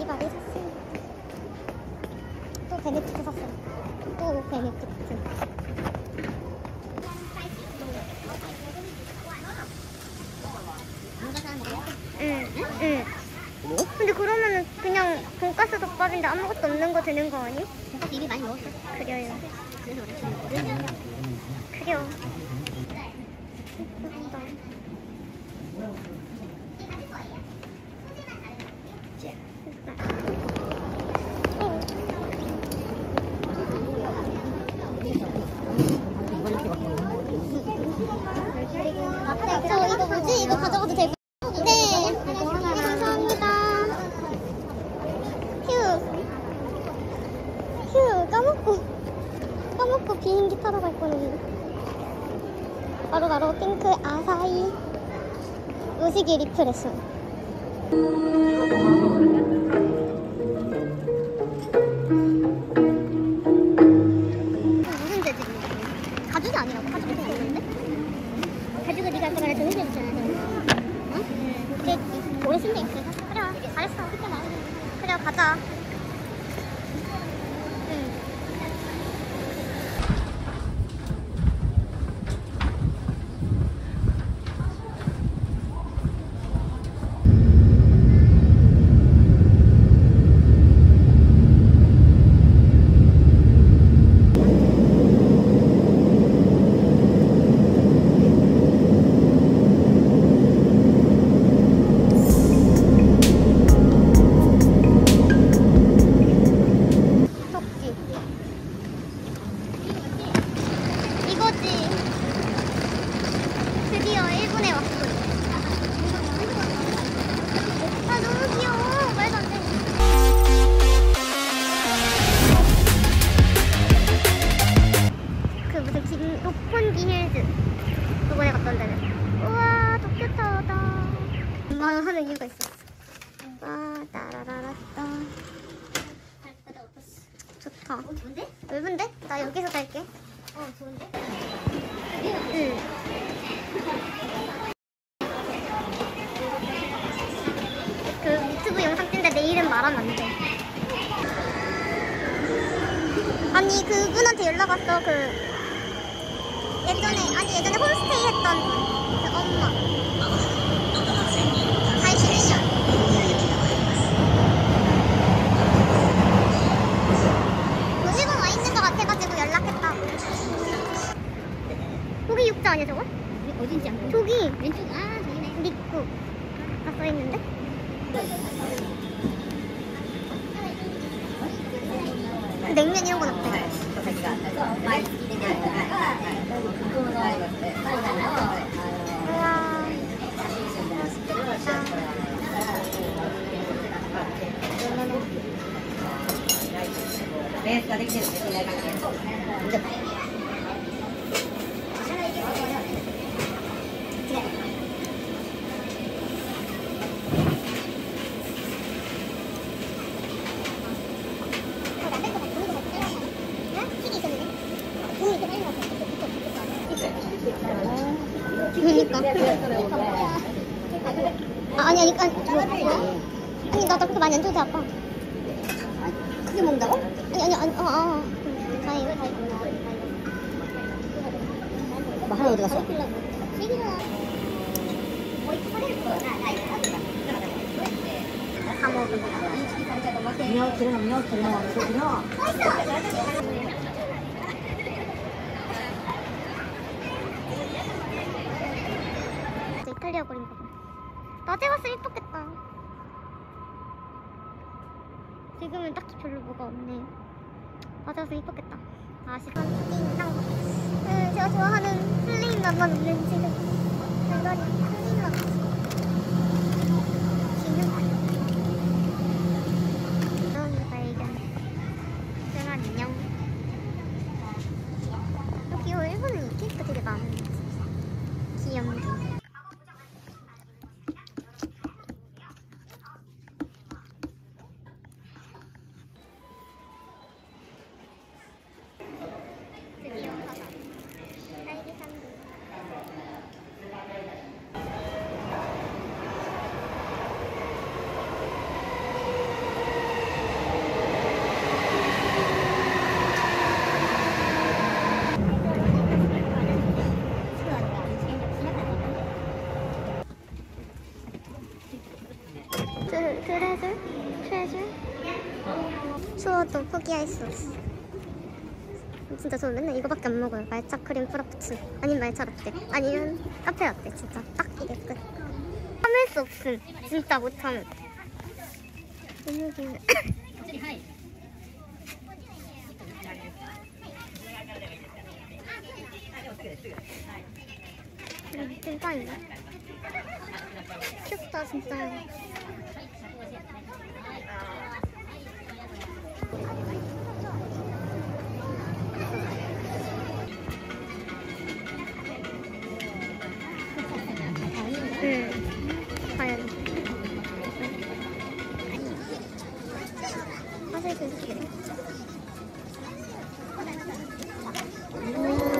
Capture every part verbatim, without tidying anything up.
이발을 샀어요. 또 베네피트 샀어요. 또 베네피트. 응, 응. 뭐? 근데 그러면은 그냥 돈가스 덮밥인데 아무것도 없는 거 되는 거 아니? 돈가스 이미 많이 먹었어. 그래요. 그래서 그래. 모르겠냐? 그래요. 저 이거 뭐지? 이거 가져가도 되고. 네. 감사합니다. 휴. 휴. 까먹고. 까먹고 비행기 타러 갈 뻔했네. 바로 바로 핑크 아사히 무지개 리프레셔. 무슨 재질인데? 가죽이 아니라고? 가죽이 되는데? 가죽은 네가 아까 말한 정해져 있잖아. 응? 응. 그랬지. 오래 쓴대. 그래. 그래. 잘했어. 그때 말해. 그래. 가자. 응. 드디어 일본에 왔어. 아 너무 귀여워. 말도 안 돼. 그 무슨 긴 록폰기 힐즈 저번에 갔던 데는. 우와 도쿄타워다. 엄마는 하는 이유가 있었어. 와 따라라라따. 좋다. 어, 좋은데? 넓은데? 나 여기서 살게. 어, 좋은데? 응. 그 유튜브 영상 찍는데 내 이름 말하면 안 돼. 아니 그분한테 연락 왔어. 그 예전에 아니 예전에 홈스테이 했던 그 엄마. 팔십일 년. 뭐 일본 와 있는 것 같아가지고 연락했다고. 고기 육자 아니야 저거? 어딘지 안 보여. 저기 왼쪽, 아, 저기네. 리쿠 다 써있는데? 냉면 이런 건 어때? 우와 맛있겠다. 그니까. 아, 아니, 아니, 아니, 뭐, 아니, 나, 나 그렇게 많이 안 줘도 돼, 아빠. 크게 먹는다고? 아니, 아니, 아니, 어, 어. 다행이다, 다행이다. 뭐 하나 어디 갔어? 다 먹어. 미역 기름, 미역 기름 먹는 거구나. 이탈리아 거리인가 봐. 낮에 왔으면 이뻤겠다. 지금은 딱히 별로 뭐가 없네. 낮에 왔으면 이뻤겠다. 아쉽다. 인상. 응, 제가 좋아하는 플레인 맛만 없는 지금. 이거리 플레인 맛. 기능. 이런 발견. 그럼 안녕. 어, 귀여워. 일본은 이 케이크 되게 많은 거 귀염둥이. 트레저? 트레저? 추워도 포기할 수 없어. 진짜 저는 맨날 이거밖에 안 먹어요. 말차 크림 프라푸치노 아니면 말차 라떼 아니면 카페 라떼. 진짜 딱 이게 끝. 참을 수 없음. 진짜 못 참음. 여기 찐빵이다. 귀엽다 진짜. 응, 과연 맛을 볼게. 음.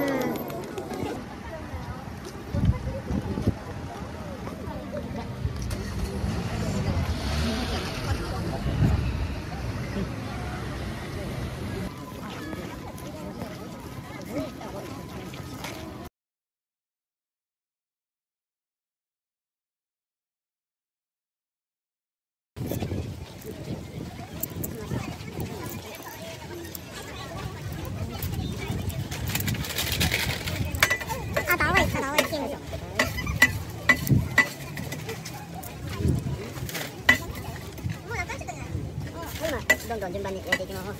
아 나와 있다 나와 있다. 넌 좀 많이 얘기 뭐.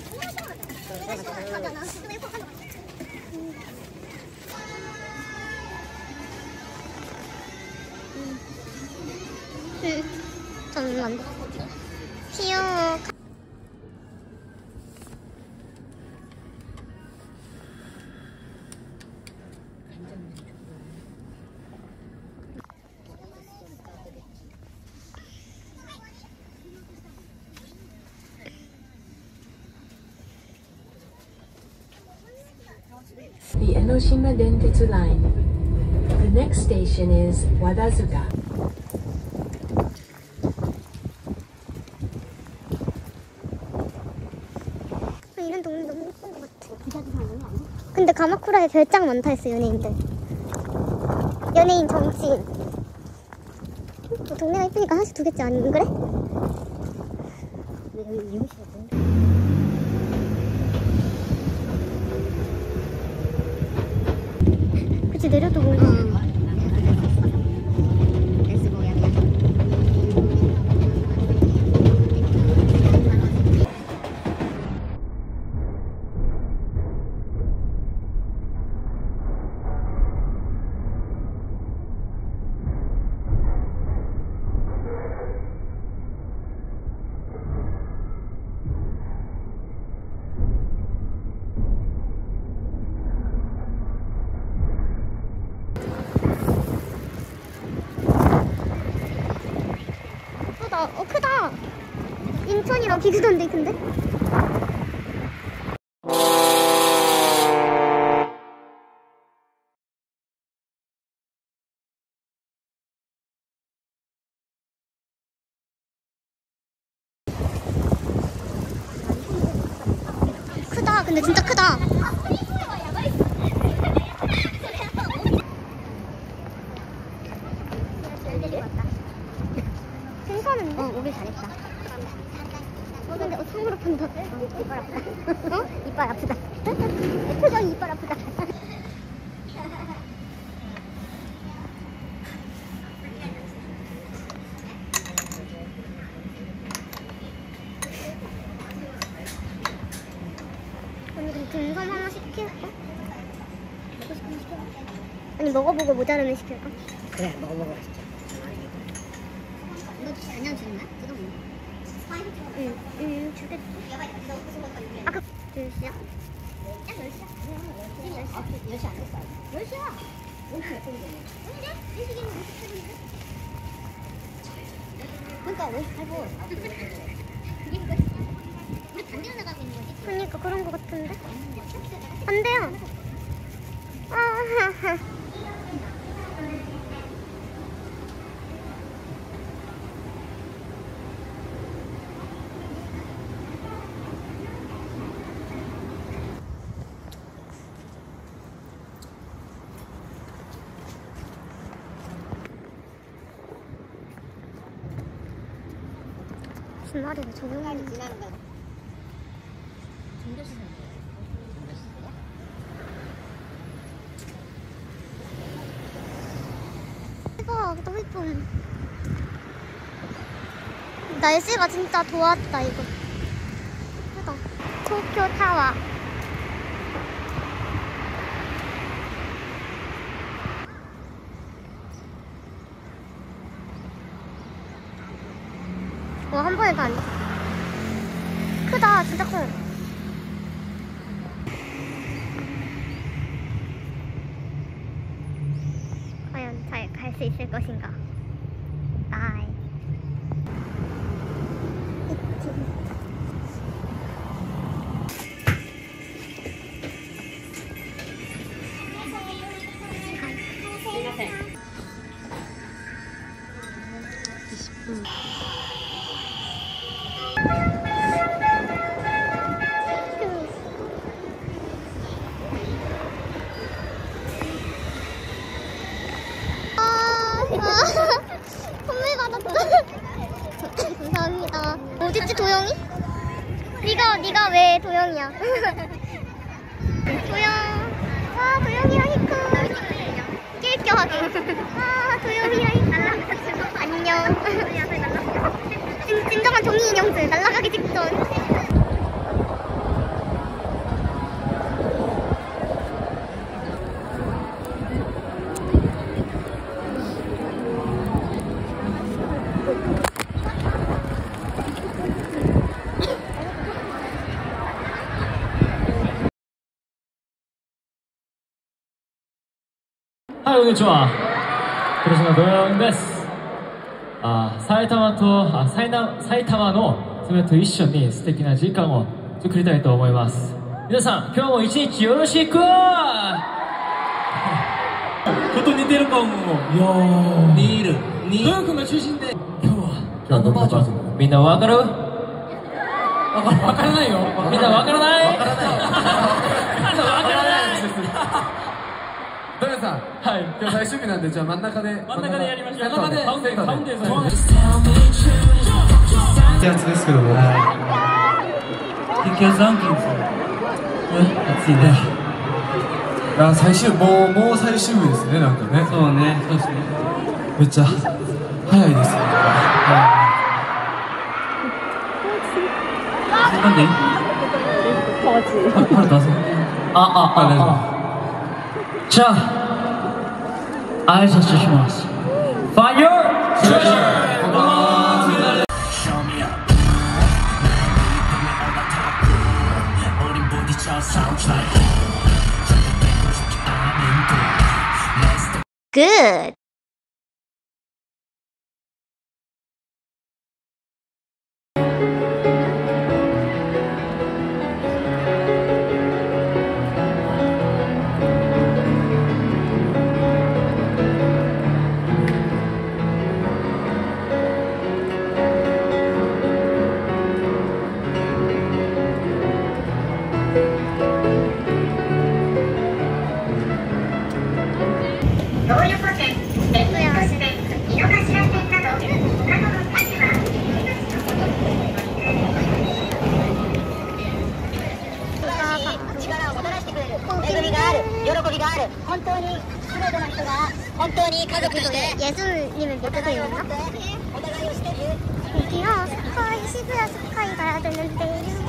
응, 잠깐만. 귀여워. The Enoshima Dentetsu Line. The next station is Wadazuka. 이런 동네 너무 예쁜 것 같아. 근데 가마쿠라에 별장 많다 했어 연예인들. 연예인 정치인. 뭐 동네가 예쁘니까 하나씩 두겠지 안 그래? 근데 여기 미용실이 없는데. 그치 내려도 뭔가. 어 크다. 인천이랑 비슷한데 근데? 크다. 근데 진짜 크다. 괜찮은데? 어, 오길 잘했다. 어 근데 어 손으로 판다. 이빨 아프다. 어? 이빨 아프다. 표정이 이빨 아프다. 오늘은 등산 하나 시킬까? 아니 먹어보고 모자르면 시킬까? 그래, 먹어보고 맛있죠. 이거 그냥 주는 거야? 이거 뭐? 응, 응, 주겠지. 아까 몇 시야? 야, 몇 시야? 지금 몇 시야? 열 시 안 됐어. 몇 시야? 오늘 몇 분이네. 언제? 이 시기는 오십팔 분인데? 그러니까 오십팔 분. 이게 뭐야? 우리 반대로 나가고 있는 거지? 그러니까 그런 거 같은데? 안 돼요. 아하하. 주말에 조용히 지나는 거. 대박, 너무 예쁨. 날씨가 진짜 좋았다 이거. 예쁘다. 도쿄 타워. 와, 한 번에 다 앉아. 크다, 진짜 커. 과연 잘 갈 수 있을 것인가? 나이. 이십 분. 선물 받았다. 감사합니다. 어딨지 도영이? 네가 네가 왜 도영이야? 도영. 와, 도영이랑 히크. 낄껴하게. 아, 도영이랑 히크. 안녕. 진, 진정한 종이 인형들 날아가기 직전. はい、こんにちは。広島ドヨンです。あ、埼玉と、あ、埼玉、埼玉の爪と一緒に素敵な時間を作りたいと思います。皆さん、今日も一日よろしく。こと似てるかも。いやー。似る。似る。ドヨン君が中心で、今日は、あのバージョン。みんなわかる？わからないよ。みんなわからない？わからない。わからない。 ドヨンさん、はい、今日最終日なんで、じゃあ真ん中で真ん中でやりましょう。 真ん中でカウンテーカウンテーさんってやつですけども、 激アツランキングさん、暑いね。 あ、最終、もうもう最終日ですね、なんかね。 そうね、そうですね。 めっちゃ早いですね。 なんで？あ、腹出そう。あ、あ、あ、大丈夫。じゃあ、挨拶します。Find your treasure! Good. 예술님을 믿고 있나? 여기요, 스카이, 시부야 스카이 가야 되는데.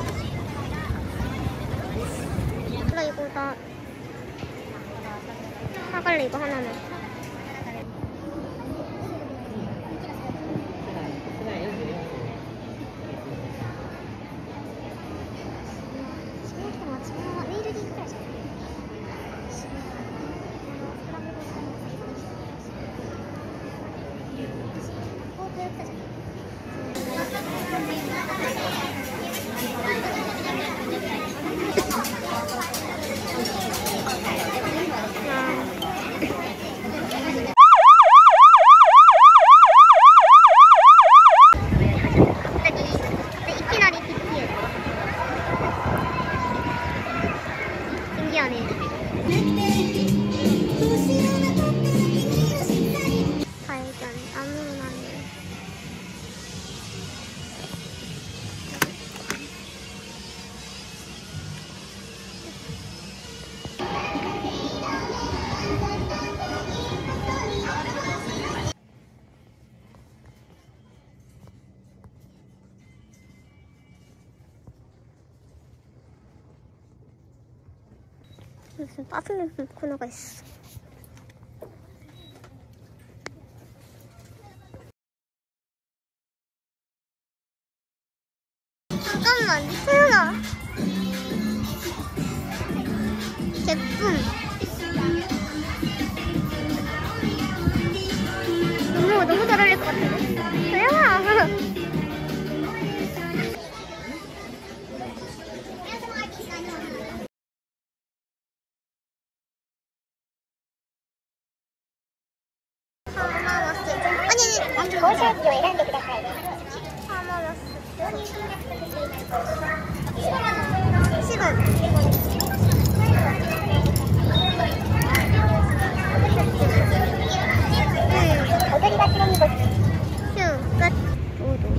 나 이거 나 사갈래, 이거 하나는. 무슨 빠스맨 코너가 있어. 잠깐만, 소연아. 제품. 너무 너무 잘 어울릴 것 같은데. 소연아. 아니, 고소도選んでください. 하마라스. 시간. 오돌이가 쓰는 곳. 휴, 끝. 오도.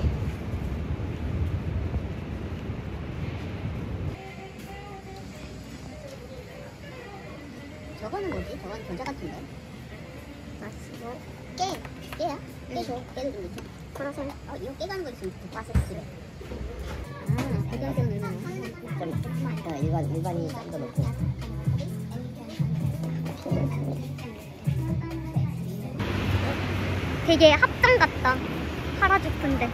저거는 뭐지? 저건 겨자 같은데? 맛있어. 깨! 깨야? 깨줘. 깨도 좀 있죠? 그래서 어, 이거 깨가는 거 있으면 더 빠졌지. 아, 배경색 넣으면 좀 조금만 더 일반, 일반이 딴거 넣고. 되게 합정 같다. 하라주쿠인데.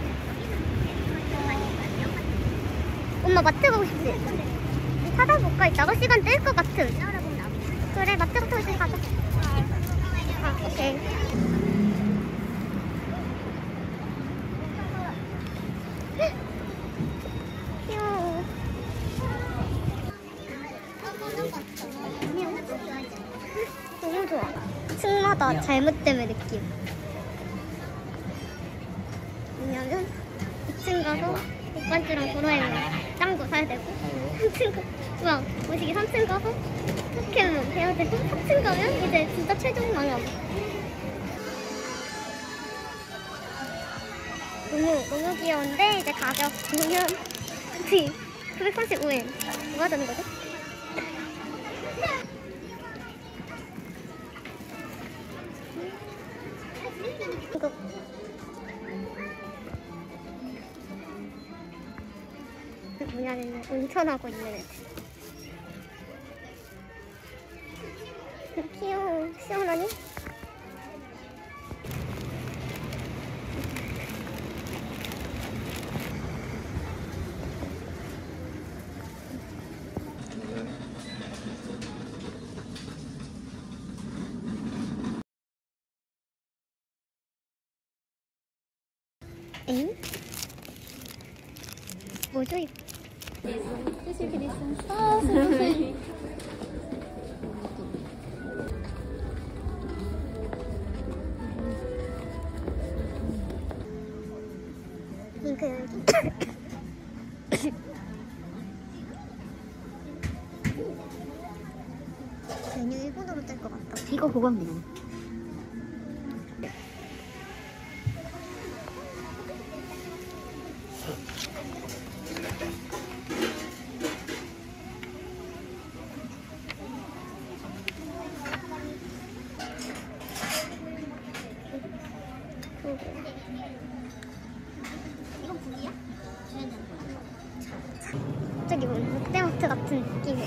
엄마 마트 가고 싶지? 찾아볼까? 이따가 시간 뜰 것 같음. 그래, 마트부터 이제 가자. 아, 오케이. 귀여워. 너무 좋아. 층마다 잘못됨의 느낌. 왜냐면 이 층 가서 오빠랑 도라에몽 짱구 사야 되고, 삼 층 가, 뭐야, 뭐시기 삼 층 가서 포켓몬 해야 되고, 사 층 가면 이제 진짜 최종 망함. 너무 너무 귀여운데 이제 가격 보면 구백삼십오 엔. 뭐가 되는 거죠? 이거 뭐냐면 온천하고 있는 애들. 귀여워. 시원하니? 엥? 뭐죠 이거? 링크 열기. 메뉴 일본어로 뜰 것 같다. 이거 보고 하면 되잖아. 갑자기 뭐 롯데마트 같은 느낌이.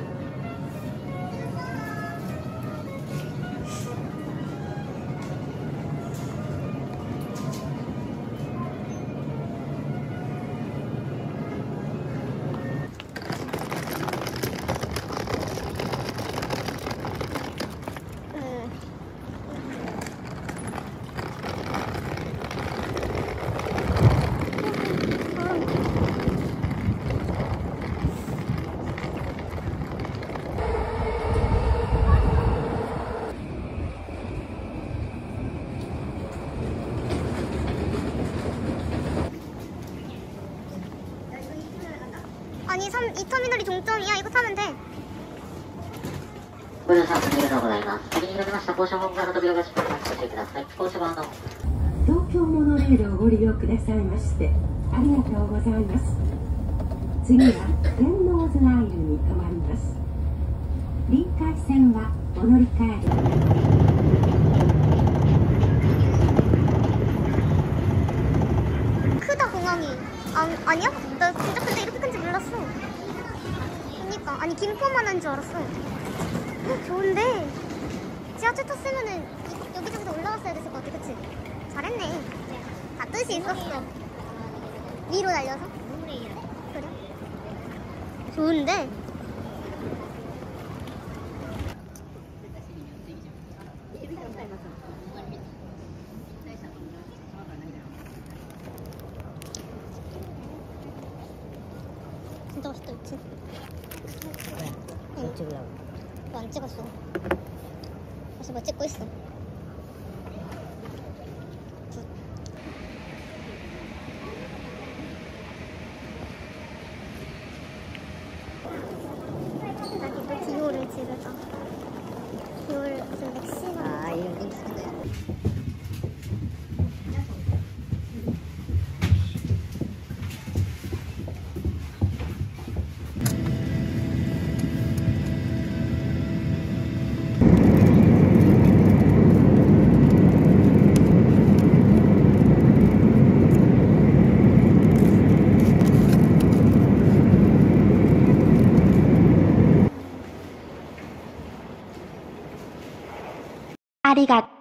아니 삼, 이 터미널이 종점이야. 이거 타면 돼. ご乗車ありがとうございます。先に広げました降車本部から扉が閉まります。ご注意ください。降車番の東京モノレールをご利用くださいましてありがとうございます。次は天王洲アイルに停まります。臨海線はお乗り換える。 크다 공항이. 아, 아니야? 나 진짜 근데 이렇게 큰지 몰랐어. 그니까 아니 김포만 한 줄 알았어. 좋은데 지하철 탔으면은 이- 여기저기서 올라갔어야 됐을 것 같아. 그치? 잘했네. 다 뜻이 있었어. 위로 날려서? 그래? 좋은데? 진짜 맛있다, 그치? 못 찍으려고. 너 안 찍었어. 벌써 뭐 찍고 있어. 나기 또 디오를 집에서. 디오를 무슨 맥시마. 아, 이런 게 있어. 아리가